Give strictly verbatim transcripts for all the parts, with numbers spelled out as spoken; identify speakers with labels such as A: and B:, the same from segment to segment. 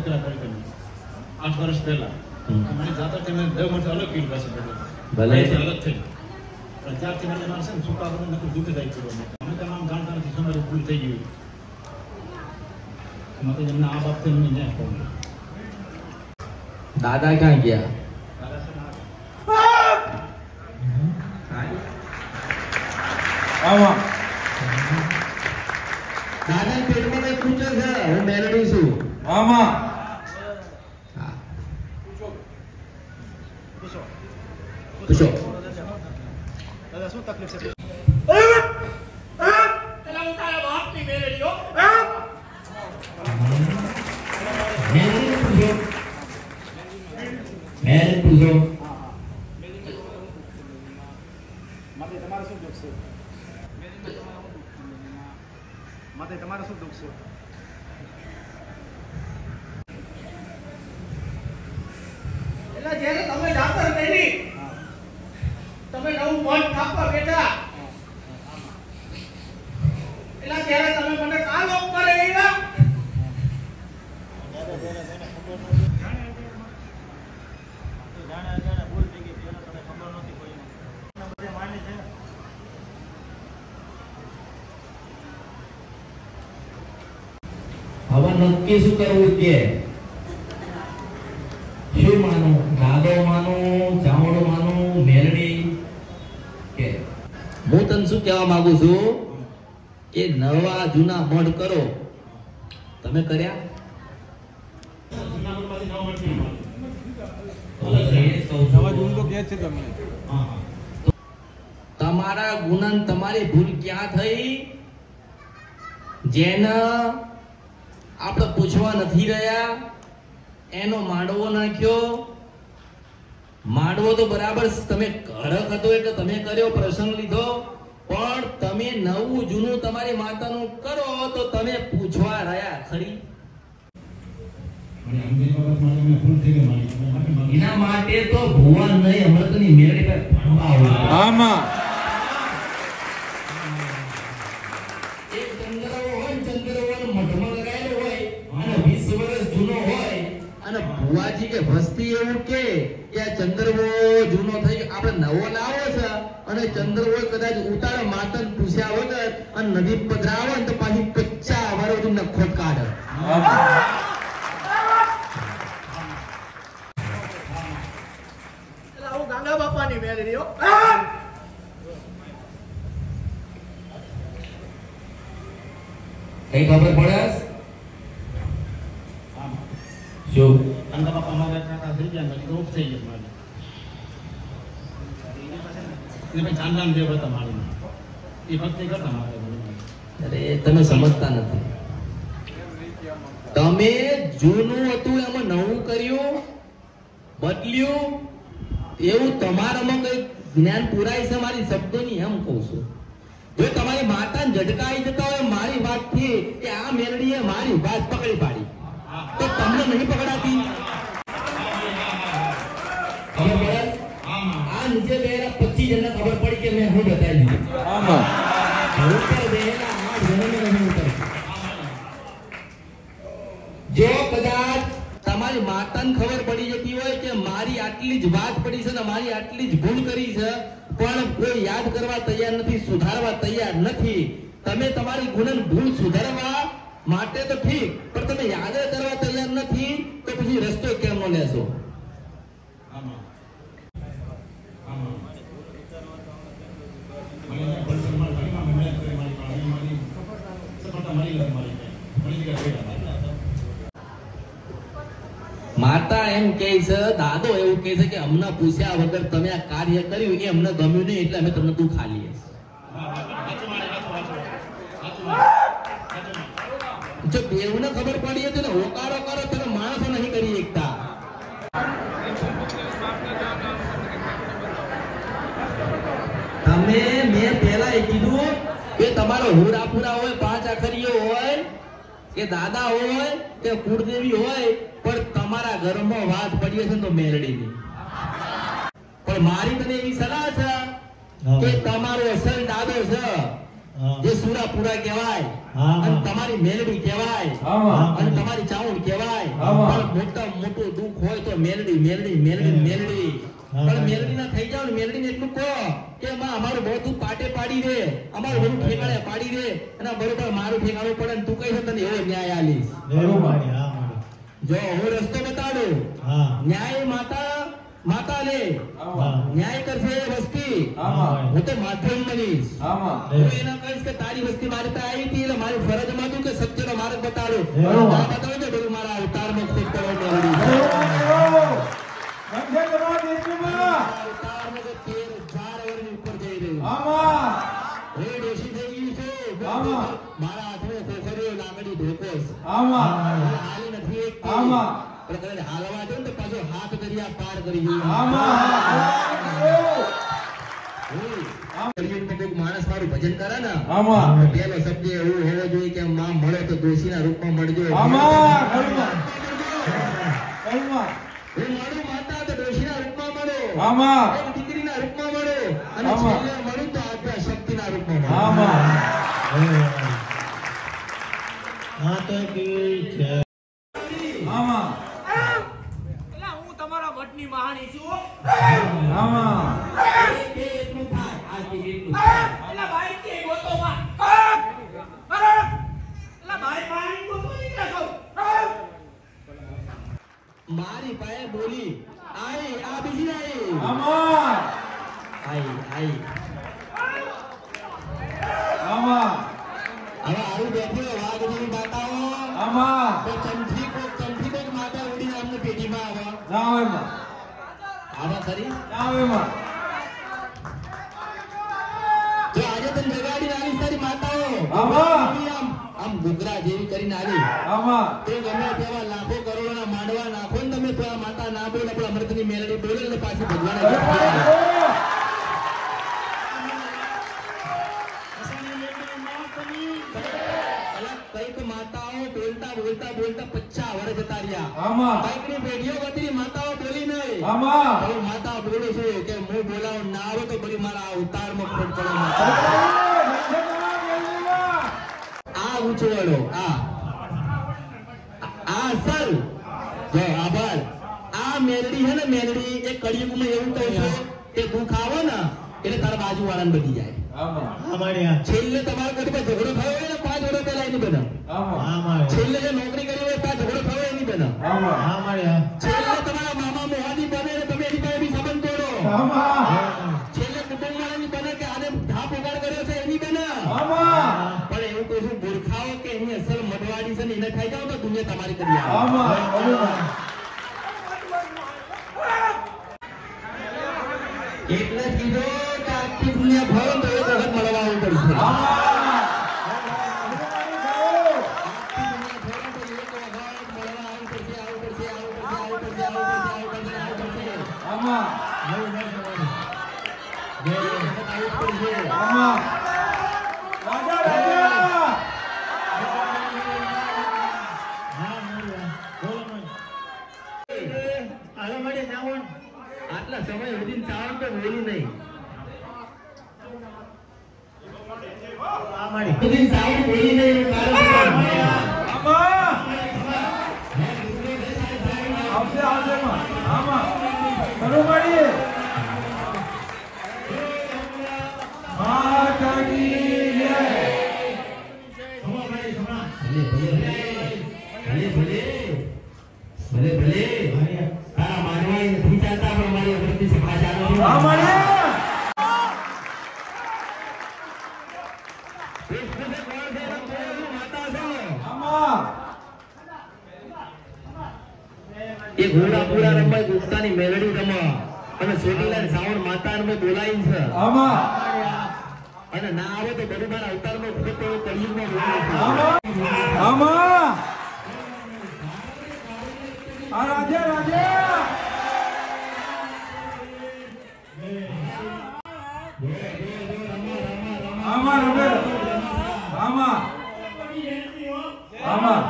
A: પેલા કરી આઠ વર્ષ પહેલા મારી જાતરથી મેં બે વર્ષ અલગ કીધું પાસે ભલે અલગ થઈ પણ ત્યારથી મને મારે છે ને છોકરા આપણને નકર દુઃખદાયક કર્યો અમે તો નામ જાણતા નથી તમારી ભૂલ થઈ ગઈ મત એમના આ બાબતે એમને ન્યાય કહું
B: દાદા ક્યાં ગયા દાદા પેટમાં કઈ પૂછે છે હું મેલડી છું
C: આમાં
B: પૂછો
A: દાદા શું તકલીફ છે
D: પેલા હું તારા બાપની મેલેડીઓ
B: મેલડી પૂછો મેલડી પૂછો
A: માતે તમારે શું દુઃખ છે માતે તમારે શું દુઃખ છે
D: એટલે જ્યારે તમે ડાક્ટર કરી તમે નવું મન કાપવા બેઠા એટલે ત્યારે તમે મને કા લોક કરે એવા
B: હવે નક્કી શું કરવું કે શું માનું દાદો માનું ચામડો માનું મેલડી કે હું તને શું કહેવા માંગુ છું કે નવા જૂના મઢ કરો તમે કર્યા તમારા ગુનાન તમારી ભૂલ ક્યાં થઈ જેને આપણે પૂછવા નથી રહ્યા એનો માંડવો નાખ્યો માંડવો તો બરાબર તમે કડક હતો એટલે તમે કર્યો પ્રસંગ લીધો પણ તમે નવું જૂનું તમારી માતાનું કરો તો તમે પૂછવા રહ્યા ખરી એના માટે તો ભુવન નહીં અમૃતની મેળે પર ભણવા હોય
C: આમાં
B: એક ચંદ્રવો હોય ચંદ્રવો મઢમાં લગાયેલો હોય અને વીસ વર્ષ જૂનો હોય અને ભુવાજી કે વસ્તી એવું કે કે આ ચંદ્રવો જૂનો થઈ આપણે નવો લાવો છે અને ચંદ્રવો કદાચ ઉતારે માતન પૂછ્યા વગર અને નદી પધરાવે ને તો પાછી પચાસ વર્ષ તમને ખોટ કાઢે
D: એટલે હું ગાંગા બાપાની મેલેડીઓ
B: કઈ ખબર પડે શું
A: અંગા બાપા મારા કાકા થઈ ગયા ને રોગ થઈ ગયો મારે એટલે મેં જાનદાન દેવ હતા મારી એ ભક્તિ કરતા મારે
B: અરે તમે સમજતા નથી તમે જૂનું હતું એમાં નવું કર્યું બદલ્યું એવું તમારામાં કઈ જ્ઞાન પુરાય છે મારી શબ્દોની એમ કહું છું જો તમારી માતાને ઝટકાઈ જતા હોય મારી વાતથી કે આ મેલડીએ મારી વાત પકડી પાડી તો તમને નહીં પકડાતી ખબર પડે આ નીચે બેરા પચીસ જણને ખબર પડી કે મેં હું બતાવી દીધું
C: આમાં
B: ઉપર બેરા આઠ જણને નહીં ઉતરી જો કદાચ તમારી માતાને ખબર પડી જતી હોય કે મારી આટલી જ વાત પડી છે ને મારી આટલી જ ભૂલ કરી છે પણ કોઈ યાદ કરવા તૈયાર નથી સુધારવા તૈયાર નથી તમે તમારી ગુનાની ભૂલ સુધારવા માટે તો ઠીક પણ તમે યાદ કરવા તૈયાર નથી તો પછી રસ્તો કેમ ન લેશો
A: આમાં આમાં મને પૈસા મારી મારી મેં કરી મારી મારી મારી સફળતા મારી લઈ મારી મારી જગ્યા
B: માતા એમ કહે છે દાદો એવું કહે છે કે અમને પૂછ્યા વગર તમે આ કાર્ય કર્યું એ અમને ગમ્યું નહીં એટલે અમે તમને દુઃખ આલીએ જો બેવને ખબર પડી હતી ને હોકારો કરો તમે માણસો નહીં કરી એકતા તમે મેં પહેલા એ કીધું કે તમારો હુરાપુરા હોય પાંચ આખરીઓ હોય કે દાદા હોય કે કુળદેવી હોય પણ તમારા ઘરમાં વાત પડી હશે તો મેલડીની પણ મારી તને એવી સલાહ છે કે તમારો અસલ દાદો છે જે સુરાપુરા કહેવાય
C: હા.
B: અને તમારી મેલડી કહેવાય
C: હા.
B: અને તમારી ચાઉંડ કહેવાય
C: હા.
B: પણ મોટા મોટું દુઃખ હોય તો મેલડી મેલડી મેલડી મેલડી
C: હા.
B: પણ મેલડી ના થઈ જાવ ને મેલડી ને એટલું કહો કે માં અમારું બધું પાટે પાડી દે અમારું બધું ઠેકાણે પાડી દે અને બરોબર મારું ઠેકાણું પડે ને તું કઈ છે તને એવો ન્યાય આલીશ
C: એવું મારી હા મારી
B: જો હું રસ્તો બતાડું
C: હા
B: ન્યાય માતા માતા લે
C: હા.
B: ન્યાય કરશે એ વસ્તી
C: હા.
B: હું તો માધ્યમ બનીશ
C: હા.
B: હું એના કહીશ કે તારી વસ્તી મારી પાસે આવી હતી એટલે મારી ફરજમાં હતું કે સત્યનો માર્ગ બતાડો
C: બરોબર.
B: આ બતાવો કે બધું મારા અવતારમાં ખુદ કરવા મેળવી અવતારમાં તો તેર હજાર વર્ષની ઉપર જઈ રહ્યું હે ડોશી થઈ ગયું છે
C: આમાં.
B: મારા હાથમાં ખોખરીઓ લાકડી ઢોકોસ
C: આમાં.
B: હાલી નથી એક
C: આમાં.
B: પણ કદાચ હાલવા દો ને તો પાછો હાથ દરિયા પાર કરી ગયું માણસ મારું ભજન કરે ને
C: આમાં.
B: પેલો શબ્દ એવું હોવો જોઈએ કે માં મળે તો ડોશીના રૂપમાં મળજો
C: આમાં. ઘરમાં. ઘરમાં.
B: હું મળું માતા તો ડોશીના રૂપમાં મળો
C: આમાં.
B: એક દીકરીના રૂપમાં મળો અને
C: આમાં.
B: છેલ્લે મળું તો આદ્યા શક્તિના રૂપમાં મળો
C: આમાં.
A: હા તો કેવી છે
C: આમાં.
D: એલા હું તમારા વટની મહાણી છું
C: આમાં.
B: કે એટલું થાય આ કે એટલું
D: એલા ભાઈ કે ગોતો માં એલા ભાઈ પાણી ગોતો નહીં રાખો
B: મારી પાસે બોલી આઈ આ બીજી આઈ
C: આમાં.
B: આઈ આઈ
C: આમાં.
B: હવે આવું બેઠ્યો વાઘ જેવી માતાઓ
C: આમાં.
B: તો ચમથી કો ચમથી કો માતા ઉડીને અમને પેટીમાં આવે
C: નાવેમાં.
B: આવા ખરી
C: નાવેમાં.
B: તો આજે તને જગાડી આવી તારી માતાઓ
C: આવા.
B: આમ આમ ગુગરા જેવી કરીને આવી
C: આમાં.
B: તો ગમે તેવા લાખો કરોડોના માંડવા નાખો ને તમે તો આ માતા ના બોલે પણ અમૃતની મેલડી બોલે એટલે પાછી ભગવાન કઈક માતાઓ બોલતા બોલતા બોલતા પચાસ વર્ષ જતા રહ્યા
C: આમાં.
B: કઈકની પેઢીઓ બધી માતાઓ બોલી નહીં
C: આમાં.
B: હવે માતા બોલે છે કે હું બોલાવ ના આવે તો બધી મારા અવતારમાં ખોટ પડે માતા આ ઉછળો આ આ અસલ જો આભાર આ મેલડી છે ને મેલડી એ કળિયુગમાં એવું કહું છું કે દુઃખ આવે ને એટલે તારા બાજુ વાળાને બધી જાય
C: આમાં.
A: અમારી આ
B: છેલ્લે તમારા કદી ઝઘડો થયો હોય ને પાંચ વર્ષ પહેલા એની બને
C: આમાં.
A: અમારી
B: છેલ્લે જે નોકરી કરી હોય ત્યાં ઝઘડો થયો એની બને
C: આમાં.
A: અમારી આ
B: છેલ્લે તમારા મામા મોહાની બને ને તમે એની પાસે બી સંબંધ તોડો
C: આમાં.
B: છેલ્લે કુટુંબ વાળાની બને કે આને ધાપ ઉગાડ કર્યો છે એની બને
C: આમાં.
B: પણ એવું કહું છું મૂર્ખાઓ કે એની અસલ મઢવાડી છે ને એને ખાઈ જાવ તો દુનિયા તમારી કરી આવે
C: આમાં.
B: એટલે કીધો કે આખી દુનિયા ફરો તો એક વખત મળવા આવવું પડશે આટલા સમય સુધી ચાવણ તો બોલી નહીં સુધી ચાવણ બોલી નહીં એનું કારણ ભલે ભલે ભલે ભલે તારા માનવા નથી ચાલતા પણ અમારી અમૃતની સભા ચાલે છે એ ઘોડા પૂરા રમાય ગુપ્તાની મેલડી રમા અને સોટીલા સાવણ માતા બોલાઈ છે અને ના આવે તો બધું મારા અવતારમાં ખોટો કળિયુગમાં બોલાય
C: રાજા રાજા આમાં રમે આમાં આમાં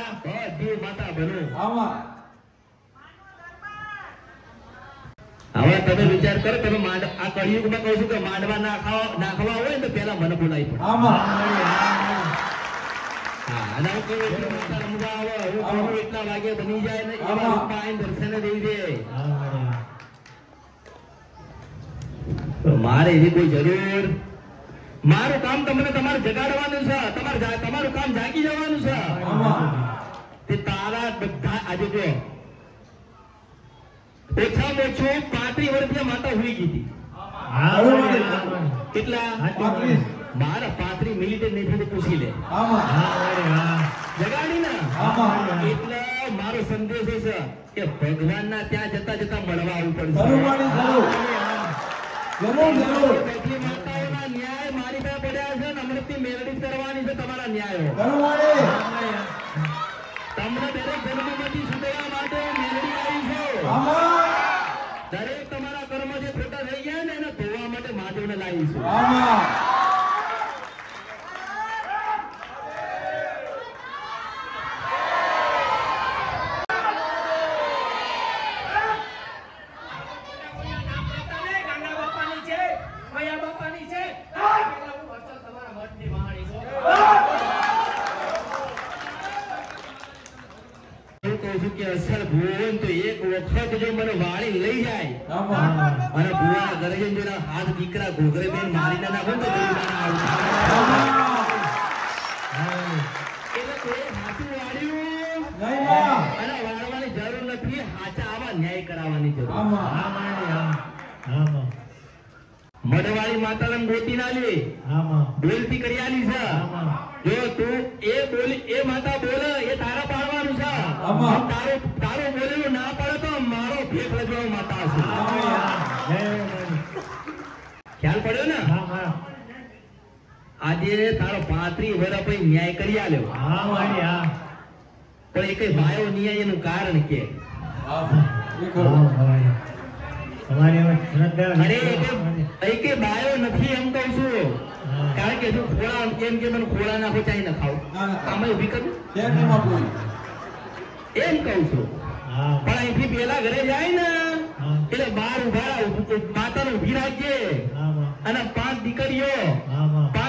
B: માતા બનો
C: આમાં
B: હવે પણ તમે વિચાર કરો તમે માંડ આ કળિયુગમાં કહું છું કે માંડવા નાખવા નાખવા હોય ને તો પહેલા મને બોલાવી પડે
C: આમાં
B: હા અને હું કહું એટલું મોટા રમવા આવે હું કહું એટલા વાગે બની જાય ને એવા રૂપમાં આવીને દર્શન દેવી દે તો મારે એવી કોઈ જરૂર મારું કામ તમને તમારે જગાડવાનું છે તમારે તમારું કામ જાગી જવાનું છે તે તારા બધા આજે જો ઓછામાં ઓછું પાંત્રીસ વર્ષની માતા હોઈ ગઈ હતી કેટલા મારા પાંત્રીસ મિનિટ નહીં પૂછી લે જગાડી ને એટલે મારો સંદેશો છે કે ભગવાન ના ત્યાં જતા જતા મળવા આવવું પડશે બધી માતાઓના ન્યાય મારી પાસે પડ્યા છે ને અમૃતની મેળવી કરવાની છે તમારા ન્યાયો તમને દરેક જન્મમાંથી છૂટવા માટે મેળવી આવી છે દરેક તમારા કર્મ જે ખોટા થઈ ગયા ને એને ધોવા માટે મહાદેવને લાવીશું અસર ભુવન તો એક વખત જો મને વાળી લઈ જાય અને ભુવાના ઘરે જઈને જો હાથ દીકરા ઘોઘરે બેન મારીને નાખો તો એટલે કોઈ હાથું વાળ્યું અને વાળવાની જરૂર નથી હાચા આવા ન્યાય કરાવવાની જરૂર મઢવાળી માતાને ગોતી ના લે બોલતી કરી આલી છે જો તું એ બોલી એ માતા બોલે એ તારા પાડવાનું છે તારો તારો બોલેલું ના પડે તો મારો ભેખ લજવાનો માતા છે ખ્યાલ પડ્યો ને આજે તારો પાંત્રીસ વર્ષ પછી ન્યાય કરી આલ્યો પણ એ કઈ ભાઈઓ ન્યાય એનું કારણ કે અરે કે બાયો નથી એમ કહું છું કારણ કે જો ખોળા એમ કે મને ખોળા નાખો ચાઈ ના ખાવ આમે ઉભી કરું એમ કહું છું પણ અહીંથી પેલા ઘરે જાય ને એટલે બાર ઉભા માતાને ઉભી રાખજે અને પાંચ દીકરીઓ